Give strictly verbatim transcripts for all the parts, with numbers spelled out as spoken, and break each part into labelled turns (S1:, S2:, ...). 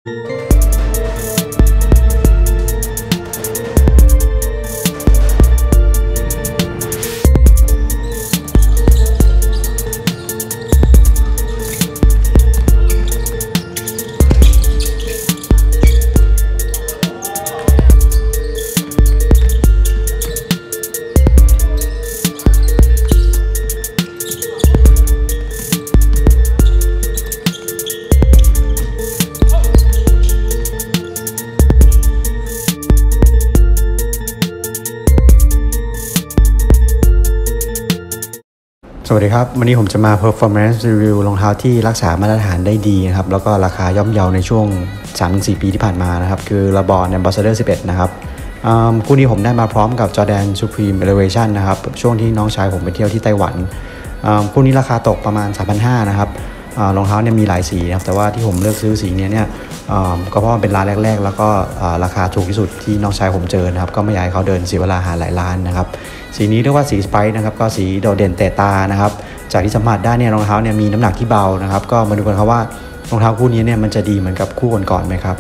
S1: สวัสดีครับวันนี้ผมจะมา performance review รองเท้าที่รักษามาตรฐานได้ดีนะครับแล้วก็ราคาย่อมเยาในช่วง สามถึงสี่ ปีที่ผ่านมานะครับคือ LeBron Ambassador สิบเอ็ดนะครับคู่นี้ผมได้มาพร้อมกับ Jordan Supreme Elevation นะครับช่วงที่น้องชายผมไปเที่ยวที่ไต้หวันคู่นี้ราคาตกประมาณ สามพันห้าร้อย นะครับรองเท้าเนี่ยมีหลายสีนะครับแต่ว่าที่ผมเลือกซื้อสีนี้เนี่ยก็เพราะมันเป็นร้านแรกๆแล้วก็ราคาถูกที่สุดที่น้องชายผมเจอนะครับก็ไม่อยากให้เขาเดินเสียเวลาหาหลายร้านนะครับสีนี้เรียกว่าสีสไปซ์นะครับก็สีโดดเด่นเตะตานะครับจากที่สัมผัสได้เนี่ยรองเท้าเนี่ยมีน้ำหนักที่เบานะครับก็มาดูกันครับว่ารองเท้าคู่นี้เนี่ยมันจะดีเหมือนกับคู่ก่อนๆไหมครับ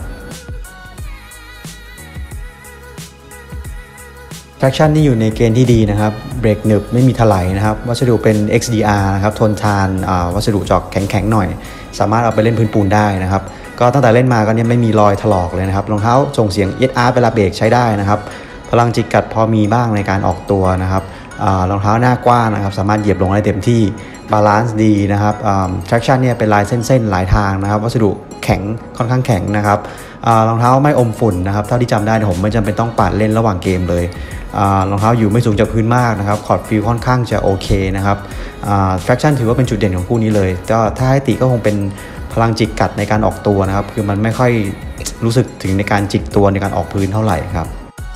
S1: traction นี่อยู่ในเกณฑ์ที่ดีนะครับเบรกหนึบไม่มีถลายนะครับวัสดุเป็น เอ็กซ์ ดี อาร์ นะครับทนทานวัสดุจอกแข็งๆหน่อยสามารถเอาไปเล่นพื้นปูนได้นะครับก็ตั้งแต่เล่นมาก็เนี่ยไม่มีรอยถลอกเลยนะครับรองเท้าส่งเสียงเอส อาร์ เวลาเบรกใช้ได้นะครับพลังจิกกัดพอมีบ้างในการออกตัวนะครับรองเท้าหน้ากว้างนะครับสามารถเหยียบลงได้เต็มที่บาลานซ์ดีนะครับ traction เนี่ยเป็นลายเส้นๆหลายทางนะครับวัสดุแข็งค่อนข้างแข็งนะครับรองเท้าไม่อมฝุ่นนะครับเท่าที่จำได้ผมไม่จำเป็นต้องปาดเล่นระหว่างเกมเลยรองเท้าอยู่ไม่สูงจากพื้นมากนะครับคอร์ดฟิลค่อนข้างจะโอเคนะครับ traction ถือว่าเป็นจุดเด่นของคู่นี้เลยก็ถ้าให้ติก็คงเป็นพลังจิกกัดในการออกตัวนะครับคือมันไม่ค่อยรู้สึกถึงในการจิกตัวในการออกพื้นเท่าไหร่ครับ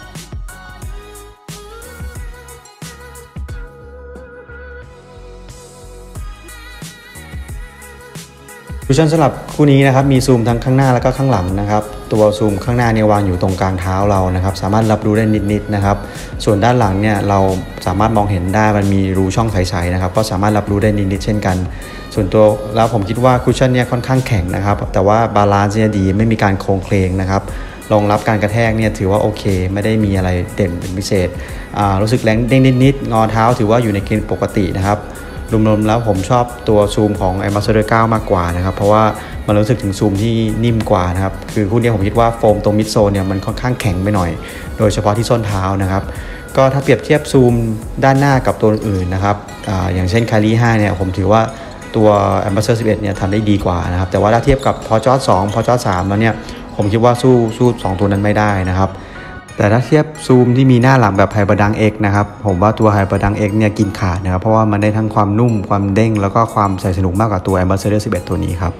S1: คูชั่นสำหรับคู่นี้นะครับมีซูมทั้งข้างหน้าแล้วก็ข้างหลังนะครับตัวซูมข้างหน้าเนี่ยวางอยู่ตรงกลางเท้าเรานะครับสามารถรับรู้ได้นิดๆนะครับส่วนด้านหลังเนี่ยเราสามารถมองเห็นได้มันมีรูช่องใสๆนะครับก็สามารถรับรู้ได้นิดๆเช่นกันส่วนตัวแล้วผมคิดว่าคูชั่นเนี่ยค่อนข้างแข็งนะครับแต่ว่าบาลานซ์เนี่ยดีไม่มีการโค้งเคลงนะครับรองรับการกระแทกเนี่ยถือว่าโอเคไม่ได้มีอะไรเด่นเป็นพิเศษรู้สึกแรงเด้งนิดๆงอเท้าถือว่าอยู่ในเกณฑ์ปกตินะครับรวมๆแล้วผมชอบตัวซูมของ Ambassador เก้ามากกว่านะครับเพราะว่ามันรู้สึกถึงซูมที่นิ่มกว่านะครับคือคู่นี้ผมคิดว่าโฟมตรงมิดโซนเนี่ยมันค่อนข้างแข็งไปหน่อยโดยเฉพาะที่ส้นเท้านะครับก็ถ้าเปรียบเทียบซูมด้านหน้ากับตัวอื่นนะครับ อ, อย่างเช่น Kyrie ห้าเนี่ยผมถือว่าตัว Ambassador สิบเอ็ดเนี่ยทำได้ดีกว่านะครับแต่ว่าถ้าเทียบกับ Paul George สอง Paul George สามแล้วเนี่ยผมคิดว่าสู้สู้สองตัวนั้นไม่ได้นะครับแต่ถ้าเทียบซูมที่มีหน้าหลังแบบไฮเปอร์ดัง X นะครับผมว่าตัวไฮเปอร์ดัง X เนี่ยกินขาดนะครับเพราะว่ามันได้ทั้งความนุ่มความเด้งแล้วก็ความใส่สนุกมากกว่าตัว Ambassador สิบเอ็ดตัวนี้ครับ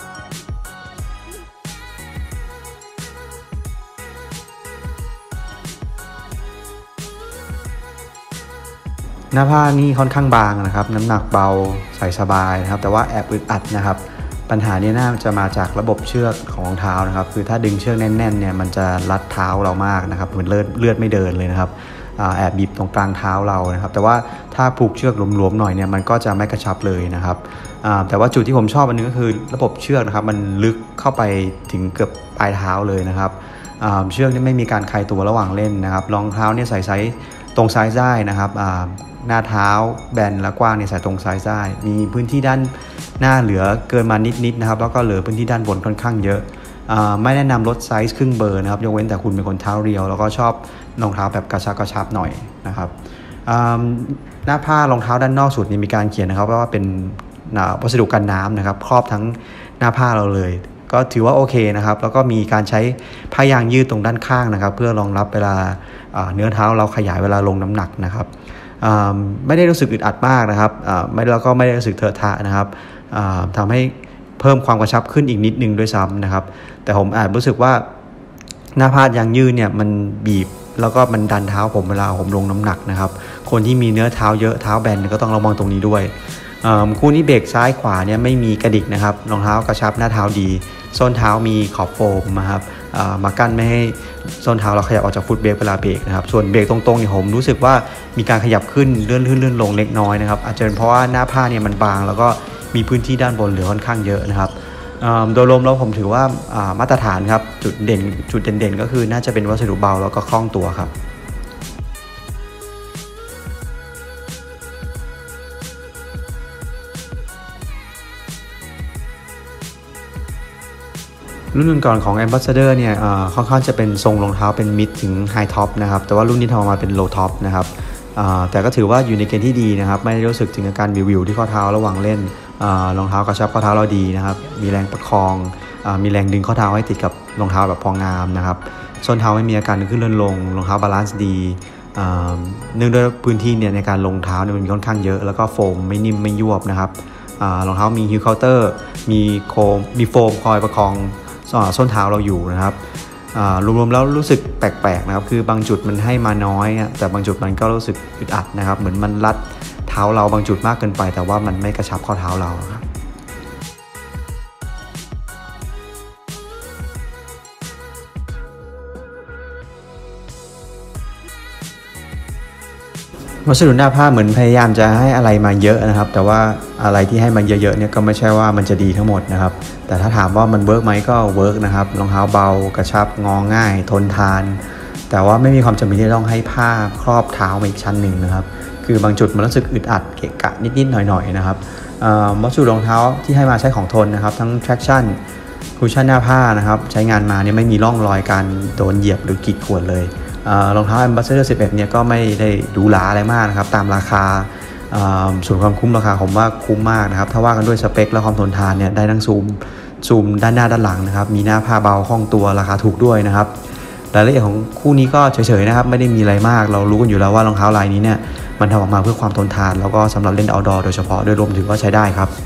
S1: หน้าผ้านี่ค่อนข้างบางนะครับน้ำหนักเบาใส่สบายนะครับแต่ว่าแอบอึดอัดนะครับปัญหานี้น่าจะมาจากระบบเชือกของรองเท้านะครับคือถ้าดึงเชือกแน่นๆเนี่ยมันจะรัดเท้าเรามากนะครับเหมือนเลือดเลือดไม่เดินเลยนะครับแอบบีบตรงกลางเท้าเรานะครับแต่ว่าถ้าผูกเชือกหลวมๆหน่อยเนี่ยมันก็จะไม่กระชับเลยนะครับแต่ว่าจุดที่ผมชอบอันนึงก็คือระบบเชือกนะครับมันลึกเข้าไปถึงเกือบปลายเท้าเลยนะครับเชือกนี่ไม่มีการคลายตัวระหว่างเล่นนะครับรองเท้าเนี่ยใส่ไซส์ตรงไซส์ได้นะครับหน้าเท้าแบนและกว้างเนี่ยใส่ตรงไซส์ได้มีพื้นที่ด้านหน้าเหลือเกินมานิดๆนะครับแล้วก็เหลือพื้นที่ด้านบนค่อนข้างเยอะไม่แนะนำลดไซส์ครึ่งเบอร์นะครับยกเว้นแต่คุณเป็นคนเท้าเรียวแล้วก็ชอบรองเท้าแบบกระชับกระชับหน่อยนะครับหน้าผ้ารองเท้าด้านนอกสุดนี่มีการเขียนนะครับว่าเป็นวัสดุกันน้ำนะครับครอบทั้งหน้าผ้าเราเลยก็ถือว่าโอเคนะครับแล้วก็มีการใช้ผ้ายางยืดตรงด้านข้างนะครับเพื่อรองรับเวลาเนื้อเท้าเราขยายเวลาลงน้ำหนักนะครับไม่ได้รู้สึกอึดอัดมากนะครับไม่แล้วก็ไม่ได้รู้สึกเถอะทะนะครับทำให้เพิ่มความกระชับขึ้นอีกนิดนึงด้วยซ้ำนะครับแต่ผมแอบรู้สึกว่าหน้าผ้ายางยืดเนี่ยมันบีบแล้วก็มันดันเท้าผมเวลาผมลงน้ำหนักนะครับคนที่มีเนื้อเท้าเยอะเท้าแบนก็ต้องระวังตรงนี้ด้วยคู่นี้เบรกซ้ายขวาเนี่ยไม่มีกระดิกนะครับรองเท้ากระชับหน้าเท้าดีส้นเท้ามีขอบโฟมนะครับมากั้นไม่ให้ส้นเท้าเราขยับออกจากฟุตเบรกเวลาเบรกนะครับส่วนเบรกตรงๆเนี่ยผมรู้สึกว่ามีการขยับขึ้นเลื่อนขึ้นเลื่อนลงเล็กน้อยนะครับอาจจะเป็นเพราะว่าหน้าผ้าเนี่ยมันบางแล้วก็มีพื้นที่ด้านบนเหลือค่อนข้างเยอะนะครับโดยรวมแล้วผมถือว่ามาตรฐานครับจุดเด่นจุดเด่นๆก็คือน่าจะเป็นวัสดุเบาแล้วก็คล่องตัวครับรุ่นก่อนของ Ambassador เนี่ยค่อนข้างจะเป็นทรงรองเท้าเป็นมิดถึงไฮท็อปนะครับแต่ว่ารุ่นนี้ทำออกมาเป็นโลท็อปนะครับแต่ก็ถือว่าอยู่ในเกณฑ์ที่ดีนะครับไม่ได้รู้สึกถึงอาการวิวๆที่ข้อเท้าระหว่างเล่นรองเท้ากระชับข้อเท้าเราดีนะครับมีแรงประคองมีแรงดึงข้อเท้าให้ติดกับรองเท้าแบบพองามนะครับส้นเท้าไม่มีอาการขึ้นเลื่อนลงรองเท้าบาลานซ์ดีเนื่องด้วยพื้นที่เนี่ยในการลงเท้าเนี่ยมันมีค่อนข้างเยอะแล้วก็โฟมไม่นิ่มไม่ยวบนะครับรองเท้ามีฮิลเคาน์เตอร์มีโคมมีโฟมคอยประคองส้นเท้าเราอยู่นะครับรวมๆแล้วรู้สึกแปลกๆนะครับคือบางจุดมันให้มาน้อยแต่บางจุดมันก็รู้สึกอึดอัดนะครับเหมือนมันรัดเท้าเราบางจุดมากเกินไปแต่ว่ามันไม่กระชับข้อเท้าเราครับวัสดุหน้าผ้าเหมือนพยายามจะให้อะไรมาเยอะนะครับแต่ว่าอะไรที่ให้มันเยอะๆเนี่ยก็ไม่ใช่ว่ามันจะดีทั้งหมดนะครับแต่ถ้าถามว่ามันเวิร์กไหมก็เวิร์กนะครับรองเท้าเบากระชับงอง่ายทนทานแต่ว่าไม่มีความจำเป็นที่ต้องให้ผ้าครอบเท้ามาอีกชั้นหนึ่งนะครับคือบางจุดมันรู้สึกอึดอัดเกะกะนิดๆหน่อยๆนะครับวัสดุรองเท้าที่ให้มาใช้ของทนนะครับทั้ง traction คุชชั่นหน้าผ้านะครับใช้งานมาเนี่ยไม่มีร่องรอยการโดนเหยียบหรือกีดข่วนเลยรองเท้า Ambassador สิบเอ็ดเนี่ยก็ไม่ได้ดูหราอะไรมากนะครับตามราคาส่วนความคุ้มราคาผมว่าคุ้มมากนะครับถ้าว่ากันด้วยสเปคและความทนทานเนี่ยได้ทั้งซูมซูมด้านหน้าด้านหลังนะครับมีหน้าผ้าเบาคล่องตัวราคาถูกด้วยนะครับรายละเอียดของคู่นี้ก็เฉยๆนะครับไม่ได้มีอะไรมากเรารู้กันอยู่แล้วว่ารองเท้าลายนี้เนี่ยมันทำออกมาเพื่อความทนทานแล้วก็สำหรับเล่น outdoor โดยเฉพาะโดยรวมถึงก็ใช้ได้ครับ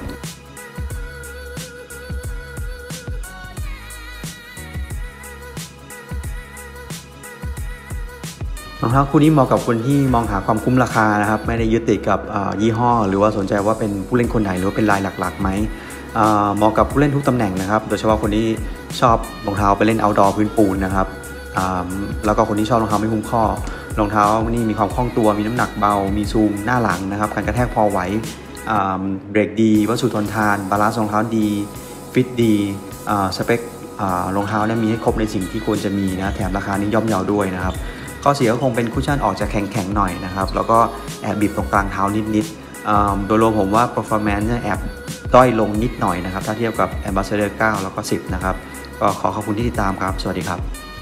S1: รองเท้าคู่นี้เหมาะกับคนที่มองหาความคุ้มราคานะครับไม่ได้ยึดติดกับยี่ห้อหรือว่าสนใจว่าเป็นผู้เล่นคนไหนหรือว่าเป็นลายหลักๆไหมเหมาะกับผู้เล่นทุกตำแหน่งนะครับโดยเฉพาะคนที่ชอบรองเท้าไปเล่น outdoor พื้นปูนนะครับแล้วก็คนที่ชอบรองเท้าไม่หุ้มข้อรองเท้านี่มีความคล่องตัวมีน้ำหนักเบามีซูมหน้าหลังนะครับการกระแทกพอไหวเบรกดีวัสดุทนทานบาลานซ์รองเท้าดีฟิตดีสเปครองเท้าเนี่ยมีให้ครบในสิ่งที่ควรจะมีนะแถมราคานี้ย่อมเยาด้วยนะครับข้อเสียก็คงเป็นคุชชั่นออกจะแข็งๆหน่อยนะครับแล้วก็แอบบีบตรงกลางเท้านิดๆโดยรวมผมว่า performance แอบด้อยลงนิดหน่อยนะครับถ้าเทียบกับ Ambassador เก้าแล้วก็สิบนะครับก็ขอขอบคุณที่ติดตามครับสวัสดีครับ